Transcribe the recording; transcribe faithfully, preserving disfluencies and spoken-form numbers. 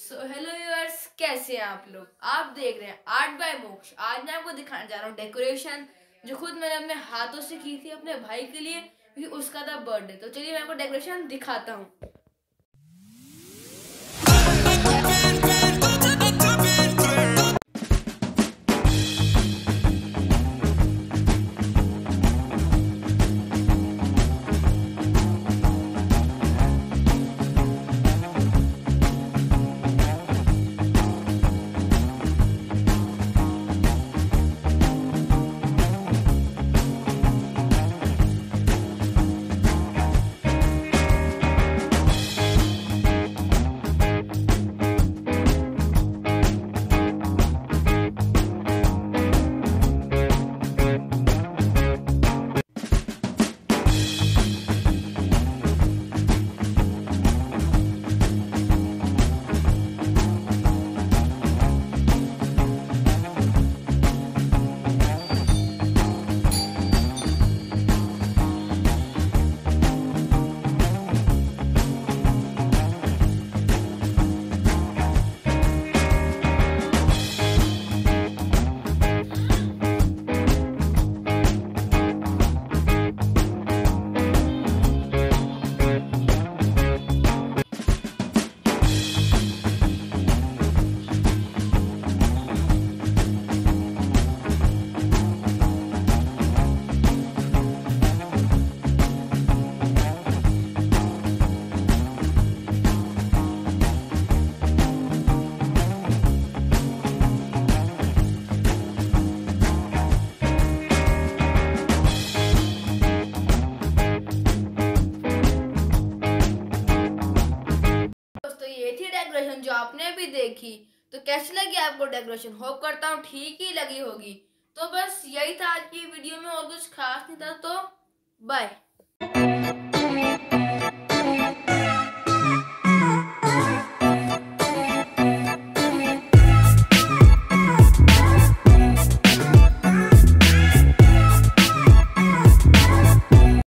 So hello viewers, कैसे हैं आप लोग। आप देख रहे हैं आर्ट बाय मोक्ष। आज मैं आपको दिखाने जा रहा हूँ डेकोरेशन जो खुद मैंने अपने हाथों से की थी अपने भाई के लिए, क्योंकि उसका था बर्थडे। तो चलिए मैं आपको डेकोरेशन दिखाता हूँ। ये थी डेकोरेशन जो आपने भी देखी। तो कैसी लगी आपको डेकोरेशन? होप करता हूँ ठीक ही लगी होगी। तो बस यही था आज की वीडियो में, और कुछ खास नहीं था। तो बाय।